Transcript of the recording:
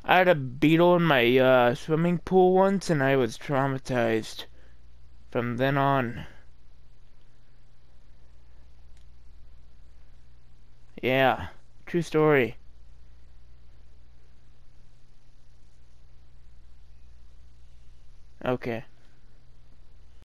I had a beetle in my swimming pool once, and I was traumatized from then on. Yeah, true story. Okay.